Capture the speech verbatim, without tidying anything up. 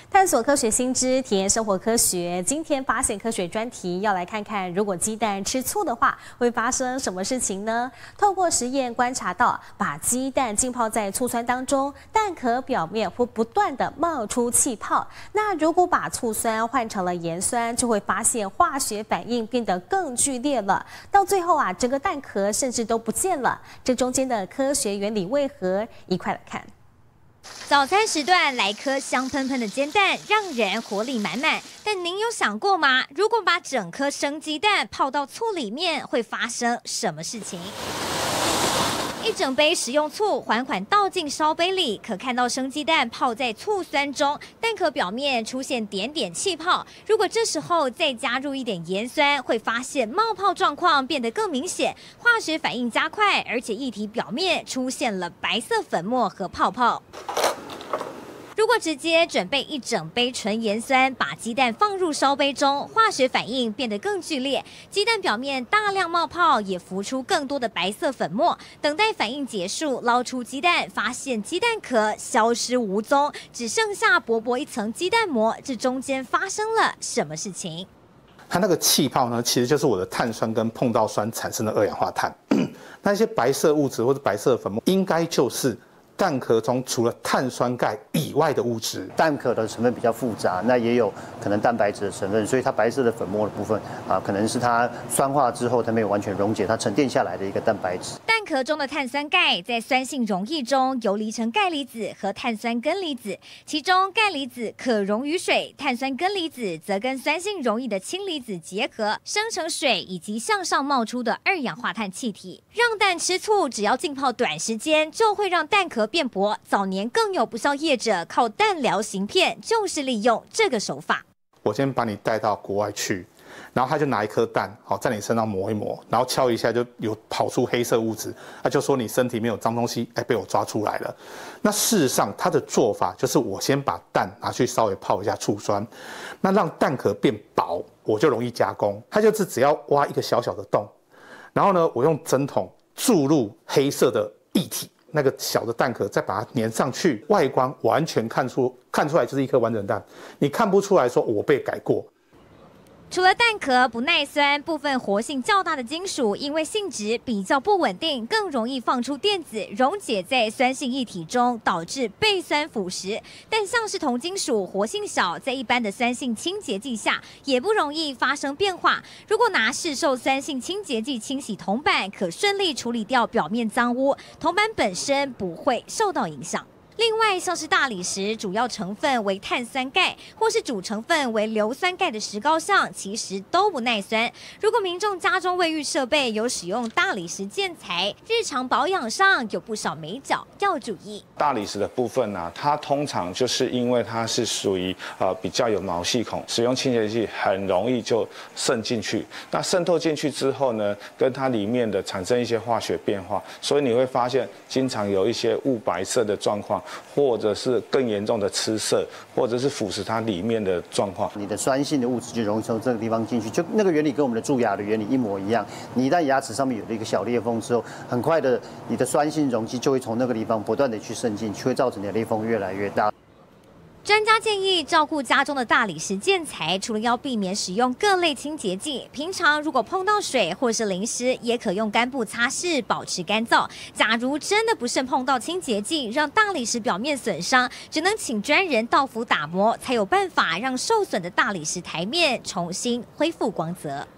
探索科学新知，体验生活科学。今天发现科学专题要来看看，如果鸡蛋吃醋的话，会发生什么事情呢？透过实验观察到，把鸡蛋浸泡在醋酸当中，蛋壳表面会不断的冒出气泡。那如果把醋酸换成了盐酸，就会发现化学反应变得更剧烈了。到最后啊，整个蛋壳甚至都不见了。这中间的科学原理为何？一块来看。 早餐时段来颗香喷喷的煎蛋，让人活力满满。但您有想过吗？如果把整颗生鸡蛋泡到醋里面，会发生什么事情？ 一整杯食用醋缓缓倒进烧杯里，可看到生鸡蛋泡在醋酸中，蛋壳表面出现点点气泡。如果这时候再加入一点盐酸，会发现冒泡状况变得更明显，化学反应加快，而且液体表面出现了白色粉末和泡泡。 如果直接准备一整杯纯盐酸，把鸡蛋放入烧杯中，化学反应变得更剧烈，鸡蛋表面大量冒泡，也浮出更多的白色粉末。等待反应结束，捞出鸡蛋，发现鸡蛋壳消失无踪，只剩下薄薄一层鸡蛋膜。这中间发生了什么事情？ 它那个气泡呢，其实就是我的碳酸跟碰到酸产生的二氧化碳。那些白色物质或者白色粉末，应该就是 蛋壳中除了碳酸钙以外的物质， 蛋壳的成分比较复杂，那也有可能蛋白质的成分，所以它白色的粉末的部分啊，可能是它酸化之后它没有完全溶解，它沉淀下来的一个蛋白质。 蛋壳中的碳酸钙在酸性溶液中游离成钙离子和碳酸根离子，其中钙离子可溶于水，碳酸根离子则跟酸性溶液的氢离子结合，生成水以及向上冒出的二氧化碳气体。让蛋吃醋，只要浸泡短时间，就会让蛋壳 变薄，早年更有不肖业者靠蛋疗行骗，就是利用这个手法。 我先把你带到国外去，然后他就拿一颗蛋，好在你身上磨一磨，然后敲一下就有跑出黑色物质，他就说你身体没有脏东西，哎，被我抓出来了。那事实上他的做法就是我先把蛋拿去稍微泡一下醋酸，那让蛋壳变薄，我就容易加工。他就是只要挖一个小小的洞，然后呢，我用针筒注入黑色的液体。 那个小的蛋壳再把它粘上去，外观完全看出看出来就是一颗完整蛋，你看不出来说我被改过。 除了蛋壳不耐酸，部分活性较大的金属因为性质比较不稳定，更容易放出电子，溶解在酸性液体中，导致被酸腐蚀。但像是铜金属活性小，在一般的酸性清洁剂下也不容易发生变化。如果拿市售酸性清洁剂清洗铜板，可顺利处理掉表面脏污，铜板本身不会受到影响。 另外，像是大理石主要成分为碳酸钙，或是主成分为硫酸钙的石膏像，其实都不耐酸。如果民众家中卫浴设备有使用大理石建材，日常保养上有不少眉角要注意。 大理石的部分呢、啊，它通常就是因为它是属于呃比较有毛细孔，使用清洁剂很容易就渗进去。那渗透进去之后呢，跟它里面的产生一些化学变化，所以你会发现经常有一些雾白色的状况。 或者是更严重的吃色，或者是腐蚀它里面的状况。你的酸性的物质就容易从这个地方进去，就那个原理跟我们的蛀牙的原理一模一样。你一旦牙齿上面有了一个小裂缝之后，很快的你的酸性溶剂就会从那个地方不断的去渗进去，会造成你的裂缝越来越大。 专家建议，照顾家中的大理石建材，除了要避免使用各类清洁剂，平常如果碰到水或是淋湿，也可用干布擦拭，保持干燥。假如真的不慎碰到清洁剂，让大理石表面损伤，只能请专人到府打磨，才有办法让受损的大理石台面重新恢复光泽。